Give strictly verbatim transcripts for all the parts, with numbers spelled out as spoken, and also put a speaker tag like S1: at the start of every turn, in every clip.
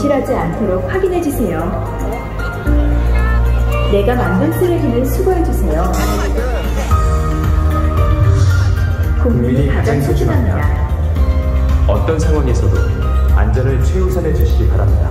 S1: 분실하지 않도록 확인해주세요. 내가 만든 쓰레기는 수거해주세요. 국민이 가장 소중합니다.
S2: 어떤 상황에서도 안전을 최우선해 주시기 바랍니다.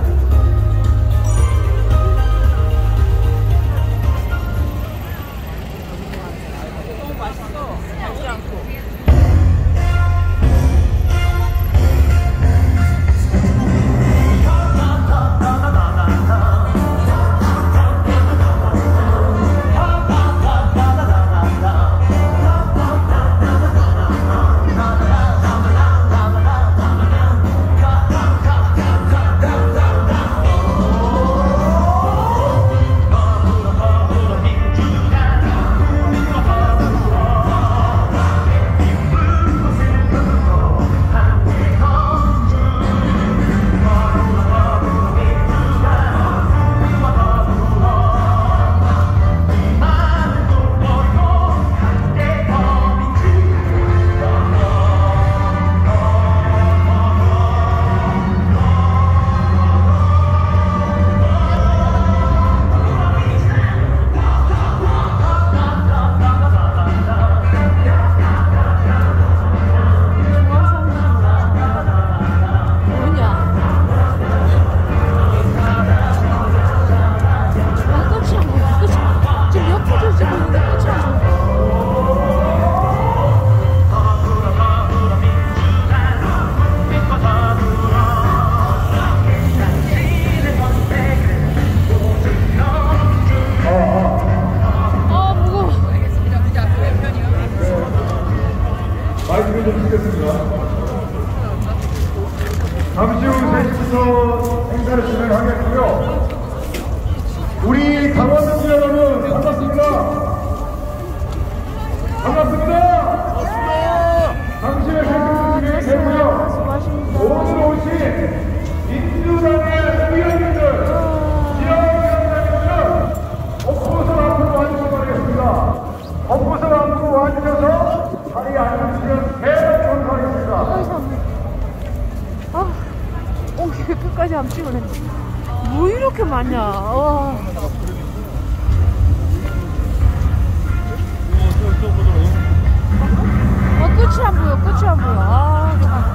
S3: 잠시 후 세 시부터 행사를 진행하겠고요. 우리 강원도 여러분 반갑습니다. 반갑습니다. 잠시 후에 세 시부터 진행되고요. 오늘 오신 민주당의 의원님들, 지역위원장님들은 엎고서 앞으로 와주시기 바라겠습니다. 엎고서 앞으로 와주셔서 자리에 앉으시면 대단히 감사하겠습니다.
S4: 아, 오, 이게 끝까지 한번 찍어내. 뭐 이렇게 많냐, 와. 어, 끝이 안 보여, 끝이 안 보여. 아,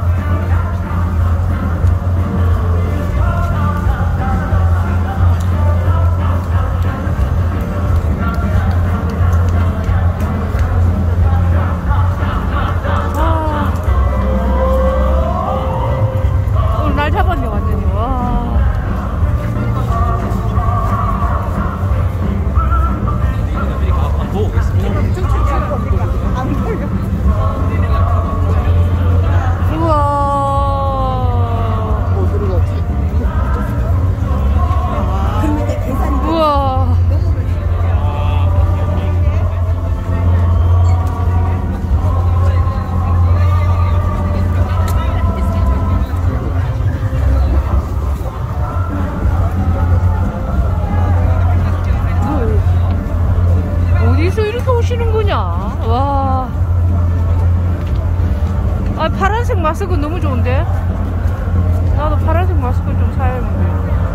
S4: 날 잡았네 완전히. 와. 오시는 거냐? 와. 아, 파란색 마스크 너무 좋은데? 나도 파란색 마스크 좀 사야겠는데.